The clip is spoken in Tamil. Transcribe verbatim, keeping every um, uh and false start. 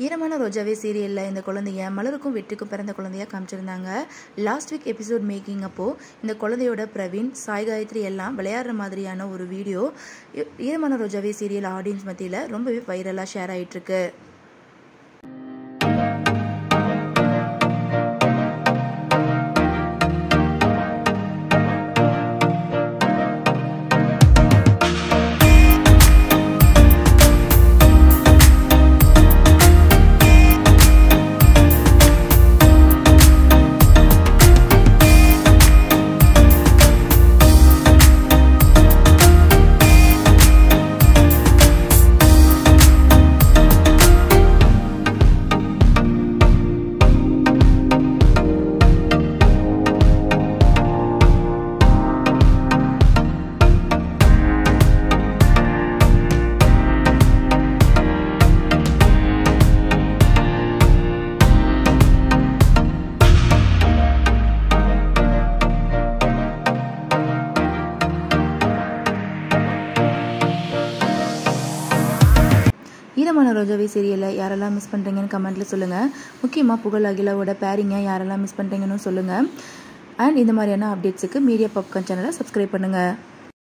ஈரமான ரோஜாவே சீரியலில் இந்த குழந்தைய மலருக்கும் வெற்றிக்கும் பிறந்த குழந்தையாக காமிச்சிருந்தாங்க. லாஸ்ட் வீக் எபிசோட் மேக்கிங் அப்போது இந்த குழந்தையோட பிரவீன், சாய் காயத்ரி எல்லாம் விளையாடுற மாதிரியான ஒரு வீடியோ ஈரமான ரோஜாவே சீரியல் ஆடியன்ஸ் மத்தியில் ரொம்பவே வைரலாக ஷேர் ஆகிட்டுருக்கு. ஈரமான ரோஜாவே சீரியலை யாரெல்லாம் மிஸ் பண்ணுறீங்கன்னு கமெண்ட்டில் சொல்லுங்கள். முக்கியமாக புகழ் அகிலாவோட பேரிங்கை யாரெல்லாம் மிஸ் பண்ணுறீங்கன்னு சொல்லுங்கள். அண்ட் இந்த மாதிரியான அப்டேட்ஸுக்கு மீடியா பாப்கார்ன் சேனலை சப்ஸ்கிரைப் பண்ணுங்கள்.